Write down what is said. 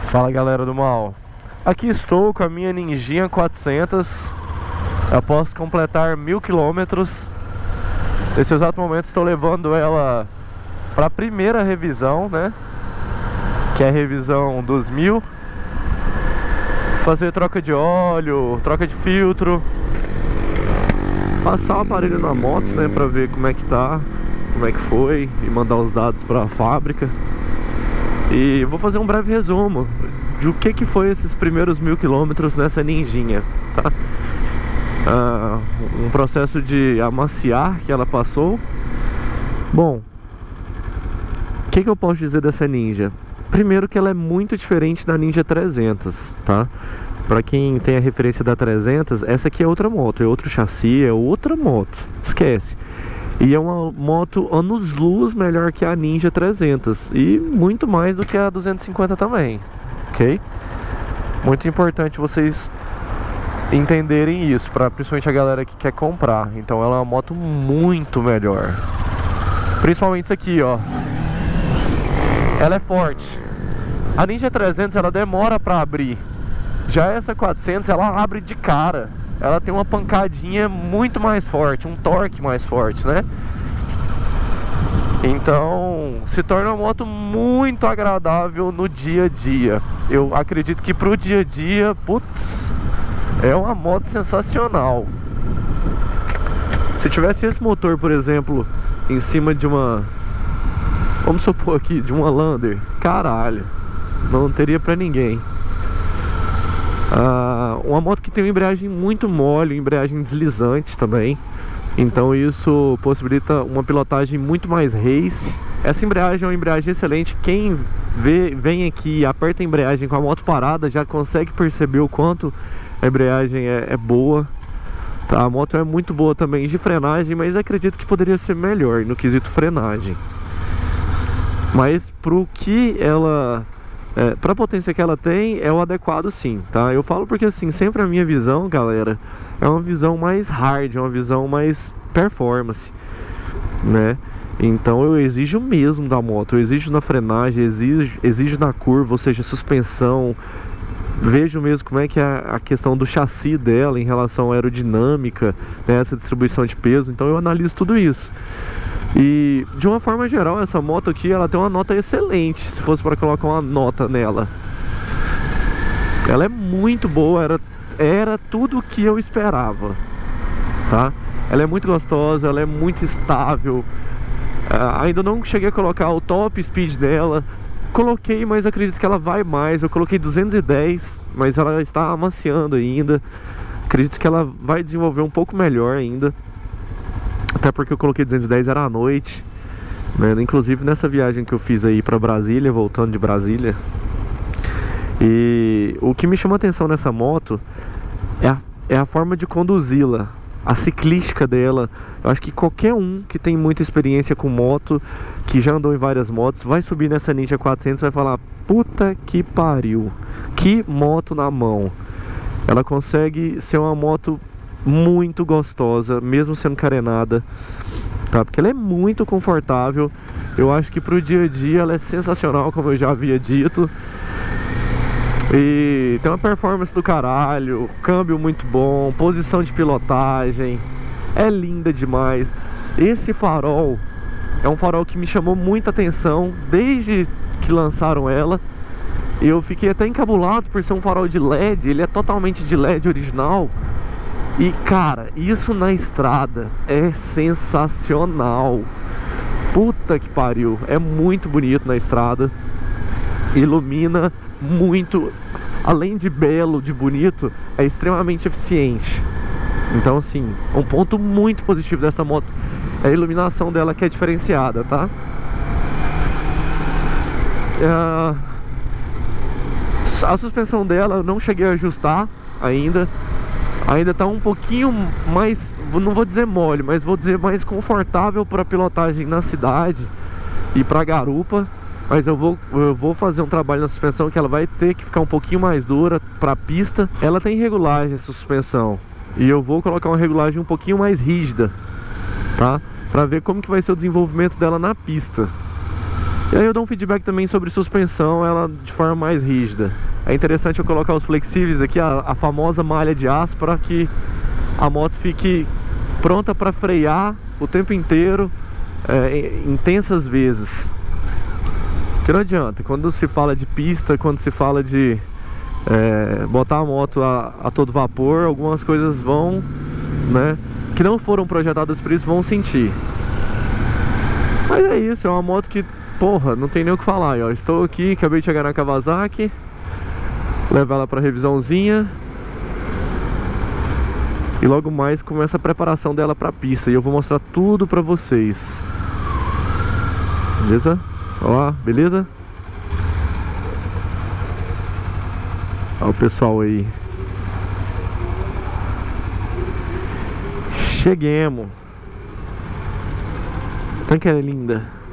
Fala galera do mal, aqui estou com a minha Ninjinha 400 após completar 1000 quilômetros. Nesse exato momento estou levando ela para a primeira revisão, né? Que é a revisão dos 1000. Fazer troca de óleo, troca de filtro, passar o aparelho na moto, né? Para ver como é que tá, como é que foi e mandar os dados para a fábrica. E vou fazer um breve resumo de o que foi esses primeiros 1000 quilômetros nessa Ninjinha, tá? Um processo de amaciar que ela passou. Bom, o que eu posso dizer dessa Ninja? Primeiro que ela é muito diferente da Ninja 300, tá? Pra quem tem a referência da 300, essa aqui é outra moto, é outro chassi, é outra moto, esquece. E é uma moto anos-luz melhor que a Ninja 300 e muito mais do que a 250 também, ok? Muito importante vocês entenderem isso, principalmente a galera que quer comprar. Então ela é uma moto muito melhor. Principalmente isso aqui, ó. Ela é forte. A Ninja 300 ela demora pra abrir. Já essa 400 ela abre de cara. Ela tem uma pancadinha muito mais forte, um torque mais forte, né? Então se torna uma moto muito agradável no dia a dia. Eu acredito que pro dia a dia, putz, é uma moto sensacional. Se tivesse esse motor, por exemplo, em cima de uma, vamos supor aqui, de uma Lander, caralho, não teria pra ninguém. Uma moto que tem uma embreagem muito mole, embreagem deslizante também. Então isso possibilita uma pilotagem muito mais race. Essa embreagem é uma embreagem excelente. Quem vem aqui e aperta a embreagem com a moto parada já consegue perceber o quanto a embreagem é boa, tá? A moto é muito boa também de frenagem, mas acredito que poderia ser melhor no quesito frenagem. Mas pro que ela... para a potência que ela tem, é o adequado sim, tá? Eu falo porque assim, sempre a minha visão, galera, é uma visão mais hard, uma visão mais performance, né? Então eu exijo mesmo da moto, eu exijo na frenagem, exijo na curva, ou seja, suspensão. Vejo mesmo como é que é a questão do chassi dela em relação à aerodinâmica, né? Essa distribuição de peso, então eu analiso tudo isso. E de uma forma geral, essa moto aqui, ela tem uma nota excelente, se fosse para colocar uma nota nela. Ela é muito boa, era tudo o que eu esperava, tá? Ela é muito gostosa, ela é muito estável. Ainda não cheguei a colocar o top speed dela. Coloquei, mas acredito que ela vai mais. Eu coloquei 210, mas ela está amaciando ainda. Acredito que ela vai desenvolver um pouco melhor ainda. Até porque eu coloquei 210, era à noite, né? Inclusive nessa viagem que eu fiz aí pra Brasília, voltando de Brasília. E o que me chama a atenção nessa moto é a forma de conduzi-la, a ciclística dela. Eu acho que qualquer um que tem muita experiência com moto, que já andou em várias motos, vai subir nessa Ninja 400 e vai falar: puta que pariu, que moto na mão. Ela consegue ser uma moto muito gostosa, mesmo sendo carenada, tá? Porque ela é muito confortável. Eu acho que pro dia a dia ela é sensacional, como eu já havia dito. E tem uma performance do caralho, câmbio muito bom, posição de pilotagem, é linda demais. Esse farol é um farol que me chamou muita atenção desde que lançaram ela. Eu fiquei até encabulado por ser um farol de LED, ele é totalmente de LED original. E cara, isso na estrada é sensacional. Puta que pariu, é muito bonito na estrada. Ilumina muito, além de belo, de bonito, é extremamente eficiente. Então assim, um ponto muito positivo dessa moto é a iluminação dela, que é diferenciada, tá? A suspensão dela eu não cheguei a ajustar ainda. Ainda tá um pouquinho mais, não vou dizer mole, mas vou dizer mais confortável para pilotagem na cidade e para garupa. Mas eu vou fazer um trabalho na suspensão que ela vai ter que ficar um pouquinho mais dura para pista. Ela tem regulagem essa suspensão e eu vou colocar uma regulagem um pouquinho mais rígida, tá? Para ver como que vai ser o desenvolvimento dela na pista. E aí eu dou um feedback também sobre suspensão, ela de forma mais rígida. É interessante eu colocar os flexíveis aqui, a famosa malha de aço, para que a moto fique pronta para frear o tempo inteiro, intensas vezes. Que não adianta, quando se fala de pista, quando se fala de botar a moto a todo vapor, algumas coisas vão, né, que não foram projetadas para isso, vão sentir. Mas é isso, é uma moto que, porra, não tem nem o que falar. Ó, estou aqui, acabei de chegar na Kawasaki, levar ela para revisãozinha e logo mais começa a preparação dela para pista e eu vou mostrar tudo para vocês. Beleza? Ó, beleza? Olha o pessoal aí. Cheguemos. Tanto que é linda.